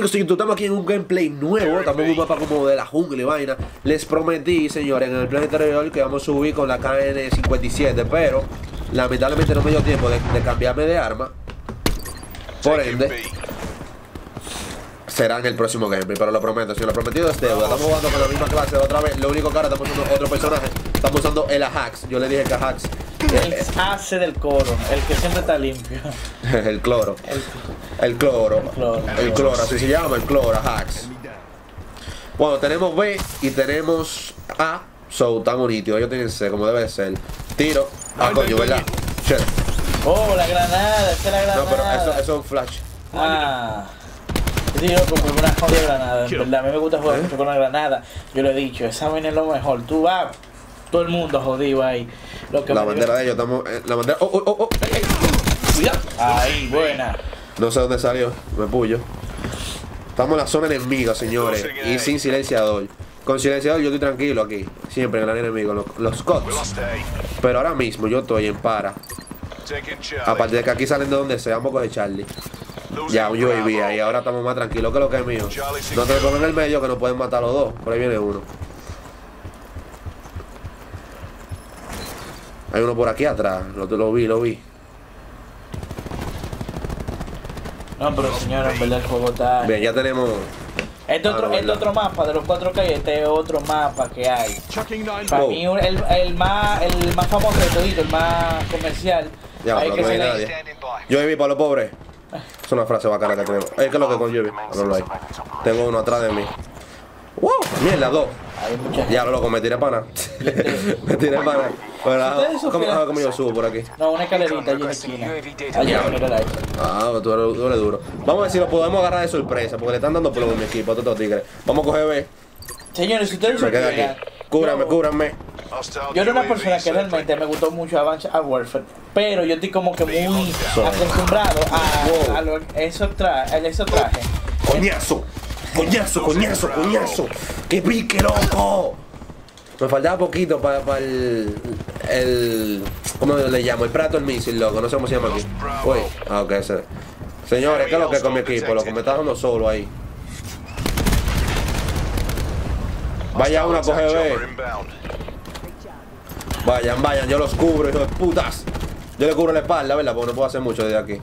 Amigos de YouTube, estamos aquí en un gameplay nuevo. Estamos en un mapa como de la jungla y vaina. Les prometí, señores, en el plan anterior que vamos a subir con la KN-57, pero lamentablemente no me dio tiempo de cambiarme de arma. Por ende, será en el próximo gameplay, pero lo prometo, si lo prometido es deuda. Estamos jugando con la misma clase otra vez. Lo único que ahora estamos usando otro personaje. Estamos usando el Ajax. Yo le dije que Ajax. El hace del coro, el que siempre está limpio. El cloro. El cloro. El cloro, así se llama, el cloro, Ajax. Bueno, tenemos B y tenemos A. So, tan bonito. Ellos tienen C, como debe ser. Tiro. Ah, coño, ¿verdad? Shit. Oh, la granada, esa es la granada. No, pero eso es un flash. Ah. Yo digo como una jodida granada, en verdad. A mí me gusta jugar mucho con la granada. Yo lo he dicho, esa vaina es lo mejor. Tú vas, todo el mundo jodido ahí. Lo que la bandera de ellos, estamos. La bandera. ¡Oh! Cuidado. Ahí, buena. No sé dónde salió, me pullo. Estamos en la zona enemiga, señores. Y sin silenciador. Con silenciador yo estoy tranquilo aquí. Siempre en el enemigo, los cots. Pero ahora mismo yo estoy en para. Aparte de que aquí salen de donde sea, vamos a coger Charlie. Ya, un UAV ahí, ahora estamos más tranquilos que lo que es mío. No te lo pongan en el medio que nos pueden matar los dos. Por ahí viene uno. Hay uno por aquí atrás, lo vi. No, pero señor, en verdad el juego está... Bien, ya tenemos... Este otro mapa, de los 4 que hay, este es otro mapa que hay. Para mí el más famoso de todito, el más comercial. Ya, pero no hay nadie. UAV para los pobres. Es una frase bacana que tenemos. ¿Qué es lo que con UAV? No lo hay. Tengo uno atrás de mí. ¡Wow! Mierda, dos. Ya, loco, me tiré para nada. Me tiré para nada. ¿Cómo yo subo por aquí? No, una escalerita allí en la esquina. Allá, mira. Ah, tú eres duro. Vamos a ver si lo podemos agarrar de sorpresa, porque le están dando plomo a mi equipo, a todos los tigres. Vamos a coger B. Señores, si ustedes me queda aquí. Cúbranme. Yo era una persona que realmente me gustó mucho Advanced Warfare, pero yo estoy como que muy acostumbrado a esos trajes. Coñazo. ¡Qué pique, loco! Me faltaba poquito para el... ¿Cómo le llamo? El Prato, el misil, loco. No sé cómo se llama aquí. Uy, ok, ese. Señores, ¿qué es lo que es con mi equipo, loco? Me está dando solo ahí. Vaya uno a coger B. Vayan, yo los cubro, hijos de putas. Yo le cubro la espalda, ¿verdad? Porque no puedo hacer mucho desde aquí.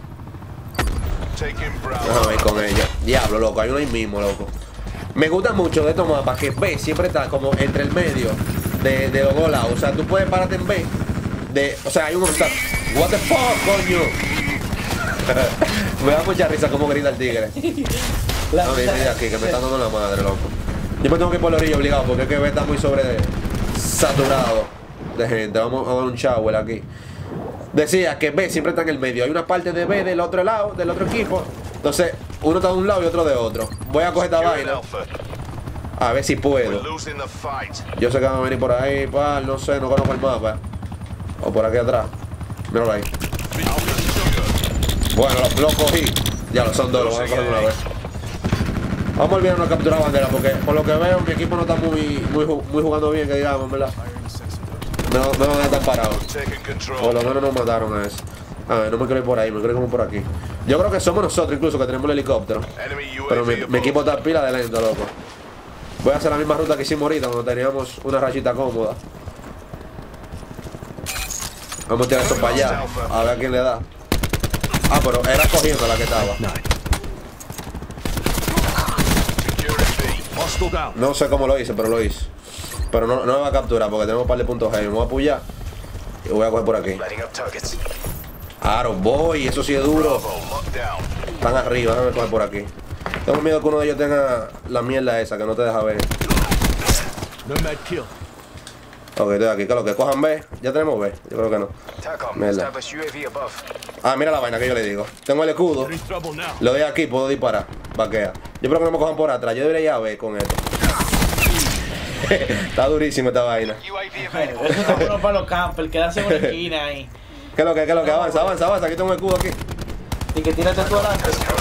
Déjame ir con ella. Diablo, loco, hay uno ahí mismo, loco. Me gusta mucho de estos mapas que B siempre está como entre el medio de los dos lados. O sea, tú puedes pararte en B. O sea, hay uno que está... What the fuck, coño. Me da mucha risa como grita el tigre. No, mira aquí, que me está dando la madre, loco. Yo me tengo que ir por la orilla obligado porque es que B está muy saturado de gente. Vamos a dar un shower aquí. Decía que B siempre está en el medio. Hay una parte de B del otro lado, del otro equipo. Entonces, uno está de un lado y otro de otro. Voy a coger esta vaina. A ver si puedo. Yo sé que van a venir por ahí, no sé, no conozco el mapa. O por aquí atrás. Míralo ahí. Bueno, lo cogí. Ya lo son dos, lo voy a coger una vez. Vamos a olvidarnos de capturar bandera porque por lo que veo mi equipo no está muy jugando bien, que digamos, ¿verdad? No están parados. Por lo menos nos mataron a eso. A ver, no me quiero ir por ahí, me quiero ir como por aquí. Yo creo que somos nosotros incluso que tenemos el helicóptero. Pero mi equipo está pila de lento, loco. Voy a hacer la misma ruta que hicimos ahorita cuando teníamos una rachita cómoda. Vamos a tirar esto para allá. A ver a quién le da. Ah, pero era cogiendo la que estaba. No sé cómo lo hice, pero lo hice. Pero no me va a capturar porque tenemos un par de puntos G. Me voy a apoyar y voy a coger por aquí. Aro, voy, eso sí es duro. Están arriba, déjame coger por aquí. Tengo miedo que uno de ellos tenga la mierda esa que no te deja ver. Ok, estoy aquí, ¿qué es lo que? Cojan B, ya tenemos B, yo creo que no. Mierda. Ah, mira la vaina que yo le digo. Tengo el escudo, lo doy aquí, puedo disparar. Vaquea. Yo creo que no me cojan por atrás, yo debería ir a B con esto. Está durísimo esta vaina. Eso está bueno para los campers, quedarse en una esquina ahí. ¿Qué es lo que? Avanza, aquí tengo el escudo aquí. Y que tírate tú adelante.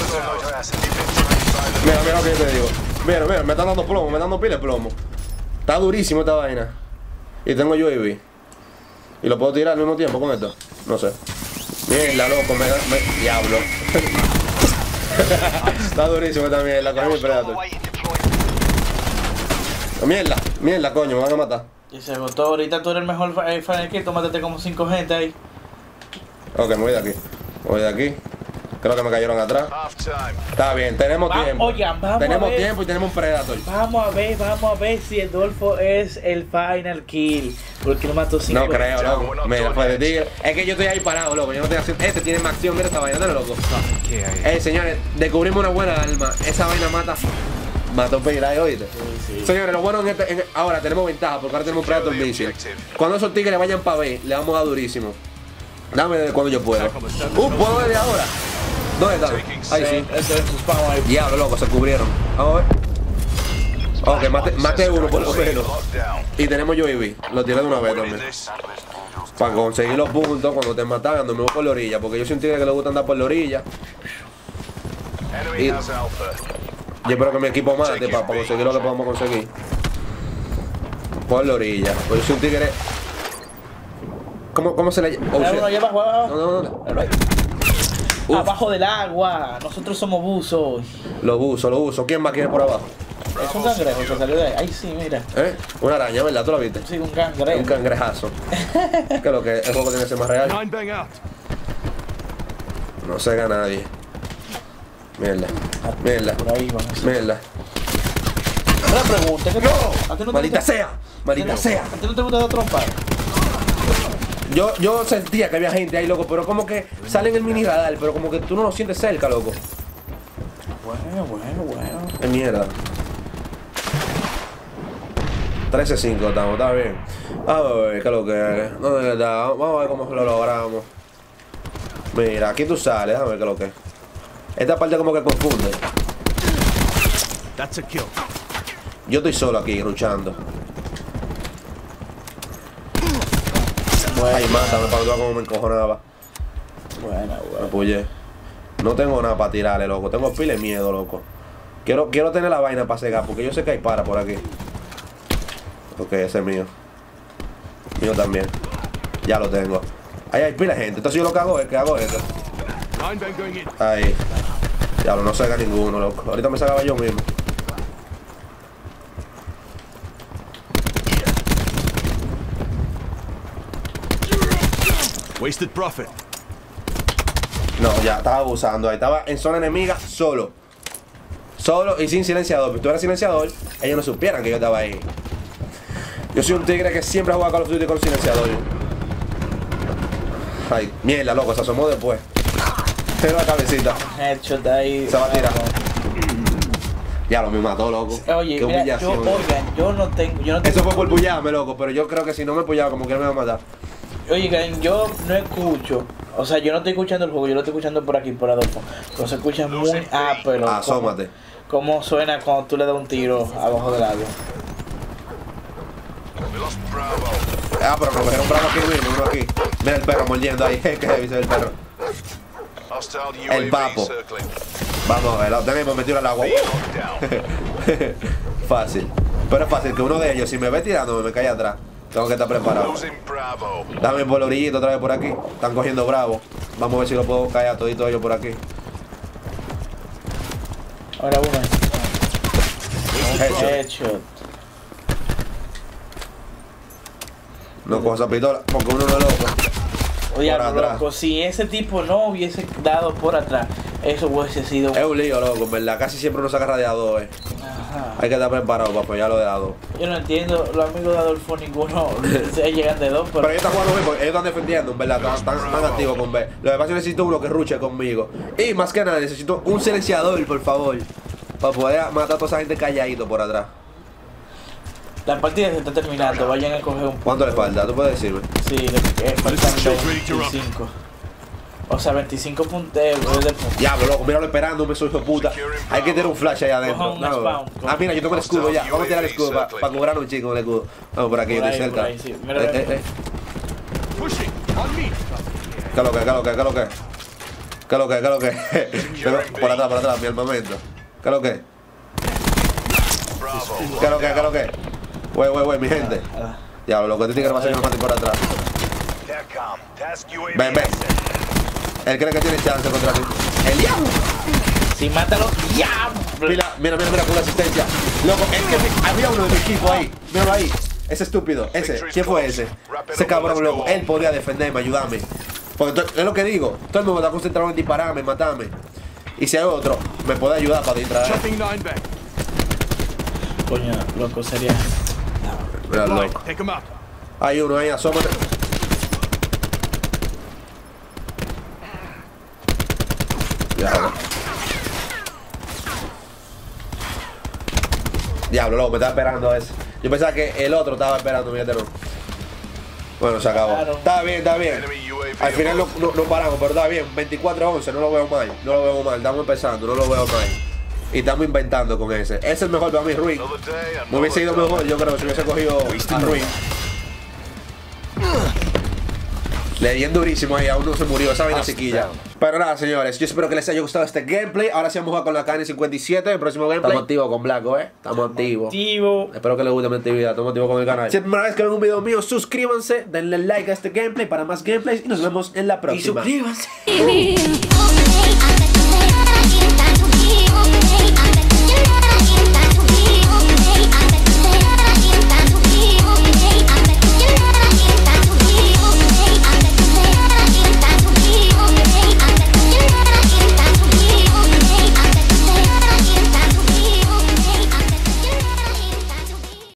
Mira lo que yo te digo. Mira, me están dando plomo, me están dando pila de plomo. Está durísimo esta vaina. Y tengo UAV. ¿Y lo puedo tirar al mismo tiempo con esto? No sé. Mierda, loco, diablo. Está durísimo también, la cogí mi Predator. Mierda, coño, me van a matar. Y se agotó, ahorita tú eres el mejor Final Kill, tómate como 5 gente ahí. Ok, me voy de aquí. Creo que me cayeron atrás. Está bien, tenemos tiempo. Oigan, tenemos tiempo y tenemos un Predator. Vamos a ver si Edolfo es el Final Kill. Porque no mató 5. No creo, loco. Mira, fue de tigre. Es que yo estoy ahí parado, loco. Yo no estoy haciendo. Este tiene más acción, mira esta vaina, dale, loco. Señores, descubrimos una buena arma. Esa vaina mató Peiray, oíste. Sí. Señores, lo bueno ahora tenemos ventaja porque ahora tenemos un Predator Missile. Cuando esos tigres vayan para B, le vamos a dar durísimo. Dame desde cuando yo pueda. ¿Puedo desde ahora? ¿Dónde están? Ahí sí. Diablo, loco, se cubrieron. Vamos a ver. Ok, maté uno por lo menos. Y tenemos UAV. Lo tiré de una vez también. Para conseguir los puntos cuando te matan, me voy por la orilla. Porque yo soy un tigre que le gusta andar por la orilla. Y yo espero que mi equipo mate para conseguir lo que podamos conseguir. Por la orilla. Pues yo soy un tigre. ¿Cómo se le llama? No. Abajo del agua. Nosotros somos buzos. Los buzos. ¿Quién más quiere por abajo? Es un cangrejo que salió de ahí. Ahí sí, mira. Una araña, ¿verdad? ¿Tú la viste? Sí, un cangrejo. Un cangrejazo. Que lo que el juego tiene que ser más real. No se gana nadie. Mierda. Una pregunta. ¡No! ¡Maldita sea! ¿A ti no te gusta dar trompa? Yo sentía que había gente ahí, loco, pero como que sale en el mini radar, pero como que tú no lo sientes cerca, loco. Bueno. Es mierda. 13-5 estamos, está bien. A ver, ¿qué es lo que es? No, de verdad, vamos a ver cómo lo logramos. Mira, aquí tú sales, déjame ver qué es lo que es. Esta parte como que confunde. Yo estoy solo aquí, luchando. Ay, mátame para que tú veas cómo me encojonaba. Bueno. Me apoyé. No tengo nada para tirarle, loco. Tengo pila de miedo, loco. Quiero tener la vaina para cegar, porque yo sé que hay por aquí. Ok, ese es mío. Mío también. Ya lo tengo. Ahí hay pila de gente. Entonces yo lo que hago es que hago esto. Ahí. Ya no cega ninguno, loco. Ahorita me cegaba yo mismo. Wasted profit. No, ya estaba abusando. Ahí estaba en zona enemiga solo y sin silenciador. Si tú eras silenciador, ellos no supieran que yo estaba ahí. Yo soy un tigre que siempre ha jugado Call of Duty con silenciador. Ay, mierda, loco, se asomó después. Tiene la cabecita. Headshot ahí. Se va a tirar. Ya lo me mató, loco. Oye, qué mira, humillación. yo no tengo. Eso fue por pullarme, loco, pero yo creo que si no me pullaba, como que él me va a matar. Oigan, yo no escucho, o sea, yo no estoy escuchando el juego, yo lo estoy escuchando por aquí, por Adolfo. Pero se escucha muy ápero. Asómate. ¿Cómo suena cuando tú le das un tiro abajo del agua? Pero nos cogieron bravo aquí, uno aquí. Mira el perro mordiendo ahí, que dice el perro. El papo. Vamos a ver, tenemos metido al agua. Fácil. Pero es fácil que uno de ellos, si me ve tirando, me cae atrás. Tengo que estar preparado. Dame por la orillita otra vez por aquí. Están cogiendo bravo. Vamos a ver si lo puedo caer a todito ellos por aquí. Ahora uno. Headshot. No coja esa pistola porque uno no es loco. Oye, loco, si ese tipo no hubiese dado por atrás, eso hubiese sido. Es un lío, loco, ¿verdad? Casi siempre uno se agarra de A2, Ajá. Hay que estar preparado para apoyarlo de A2. Yo no entiendo, los amigos de Adolfo ninguno se llegan de 2, pero ellos están jugando bien porque ellos están defendiendo, ¿verdad? Están activos con B. Lo que pasa es que necesito uno que ruche conmigo. Y más que nada, necesito un silenciador, por favor. Para poder matar a toda esa gente calladito por atrás. La partida se está terminando, vayan a coger un... ¿Cuánto le falta? ¿Tú puedes decirme? Sí, le faltan 25. O sea, 25 puntos. Diablo, loco, míralo esperando, me soy hijo de puta. Hay que tener un flash allá adentro. Mira, yo tengo el escudo ya. Vamos a tirar el escudo para cobrar un chico con el escudo. Vamos por aquí, yo estoy cerca. ¿Qué es lo que? Por atrás, mi armamento. ¿Qué es lo que? Güey, mi gente. Diablo, loco, este tigre va a salir por atrás. Ven. Él cree que tiene chance contra ti. ¡El diablo! Si mátalo, ya. Mira con la asistencia. Loco, es que había uno de mi equipo ahí. Míralo ahí. Ese estúpido, ese. ¿Quién fue ese? Ese cabrón loco. Él podría defenderme, ayudarme. Porque es lo que digo. Todo el mundo está concentrado en dispararme, matarme. Y si hay otro, me puede ayudar para distraer. Coño, loco, sería. Mira, loco. Hay uno ahí, asómate. Diablo, loco, me estaba esperando ese. Yo pensaba que el otro estaba esperando, fíjate, no. Bueno, se acabó. Claro. Está bien. Al final no paramos, pero está bien. 24-11, no lo veo mal. Estamos empezando, no lo veo mal. Y estamos inventando con ese. Ese es el mejor para mí, Ruin. Me hubiese ido mejor, yo creo, si hubiese cogido a Ruin. Le di durísimo ahí, aún no se murió, esa vaina chiquilla. Pero nada, señores, yo espero que les haya gustado este gameplay. Ahora sí vamos a jugar con la KN57, el próximo gameplay. Estamos activos con Blanco, Estamos activos. Espero que les guste mi actividad, estamos activos con el canal. Si es la primera vez que ven un video mío, suscríbanse, denle like a este gameplay para más gameplays y nos vemos en la próxima. Y suscríbanse.